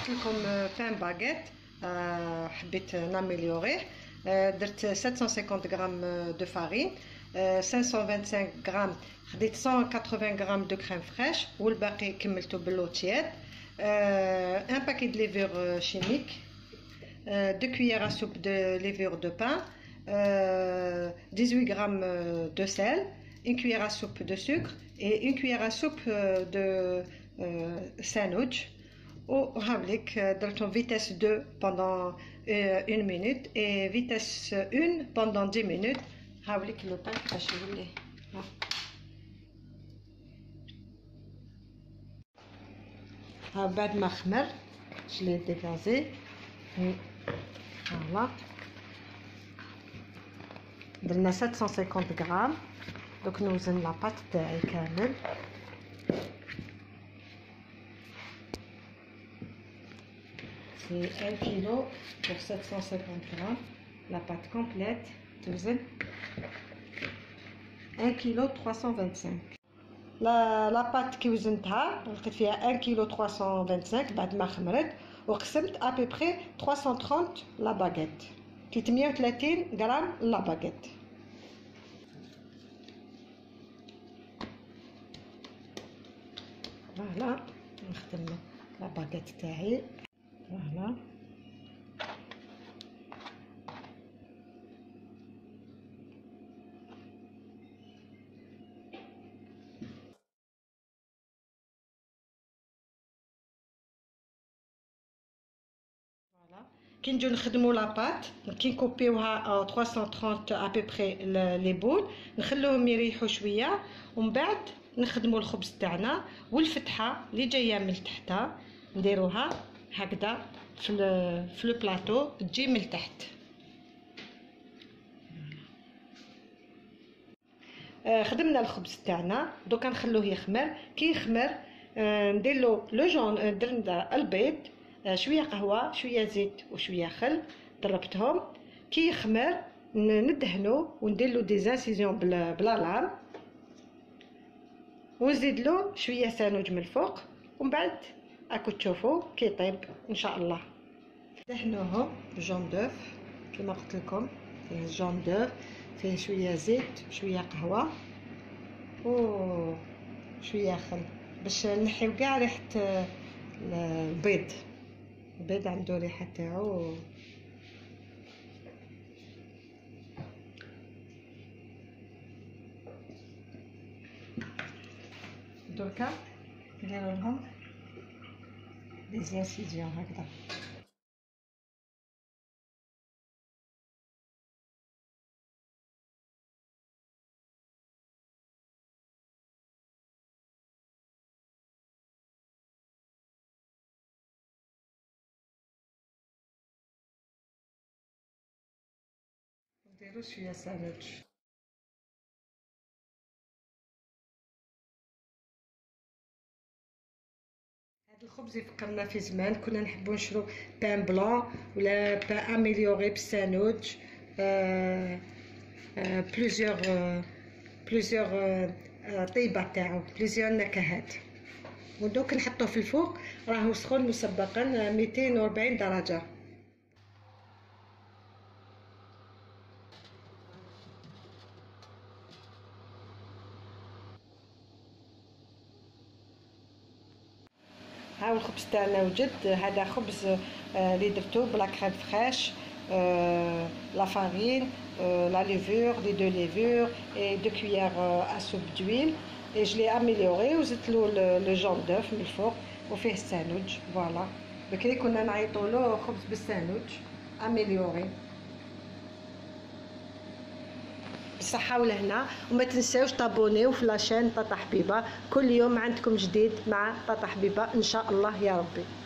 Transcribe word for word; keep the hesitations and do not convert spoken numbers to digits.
لكم بان باغيت حبيت ناميليوريه. درت سبعمية وخمسين غرام دو فارين، خمسمية وخمسة وعشرين غرام خديت مية وثمانين غرام دو كريم فريش والباقي كملته باللو تياد. ان باكي دو ليفور شيميك، deux cuillères à soupe de levure de pain, euh, dix-huit grammes de sel, une cuillère à soupe de sucre et une cuillère à soupe de euh, sandwich. Ou درتهم vitesse deux pendant euh, une minute et vitesse un pendant dix minutes. هاوليك لو بان كيفاش يولي. ها بعد ما خمر جلي ديغازي. فوالا درنا سبعمية وخمسين غرام. دوك نوزن لاباط تاعي كامل. C'est un kilo pour sept cent cinquante grammes. La pâte complète, توزن un kilo trois cent vingt-cinq. لا لا بات كي وزنتها لقيت فيها un kilo trois cent vingt-cinq بعد ما خمرت، وقسمت ابيبري trois cent trente لا باغيت، ثلاثمية وثلاثين غرام لا باغيت. فوالا نخدم لا باغيت تاعي. فوالا كي نجيو نخدمو لاباط كي نكوبيوها trois cent trente ابيبري لي بول، نخلوهم يريحوا شويه ومن بعد نخدمو الخبز تاعنا. والفتحه اللي جايه من تحتها نديروها هكذا في في لو بلاطو تجي من تحت. خدمنا الخبز تاعنا دوكا نخلوه يخمر. كي يخمر نديرلو لو جون، درنا البيض، شويه قهوه شويه زيت وشويه خل ضربتهم. كي يخمر ندهنو ونديرلو دي زانسيزيون بلا بلا لام ونزيدلو شويه سانوج من الفوق، ومن بعد راكو تشوفوا كي يطيب ان شاء الله. دهنوهم بجون دوف كما قلت لكم، فيه جون دوف، فيه شويه زيت شويه قهوه وشويه خل باش نحيو كاع ريحه البيض. البيض عنده ريحه تاعو. دركا نديرو لهم دي زانسيزيون هكذا. نديرو شويه ساندويتش. هذا الخبز يفكرنا في زمان كنا نحبو نشرو بان بلون ولا بان اميليوري بالساندويتش، آه آه بليزيور آه بليزيور آه طيبات تاعو، بليزيور نكهات. ودوك نحطوه في الفوق راهو سخون مسبقا مئتين وأربعين درجه. ها الخبز تاعنا وجد. هذا خبز اللي درتو بلا كريم فريش، لا فارين، لا ليفور، لي دو ليفور اي دو كويير ا سوب دويل اي جو لي اميليوري وزدت له لو جون دوف من الفوق وفيه الساندويتش. فوالا بكري كنا نعيطوا له خبز بالساندويتش اميليوري. بالصحة والهنا، وما تنساوش تابونيو في لاشين طاطا حبيبة. كل يوم عندكم جديد مع طاطا حبيبة ان شاء الله يا ربي.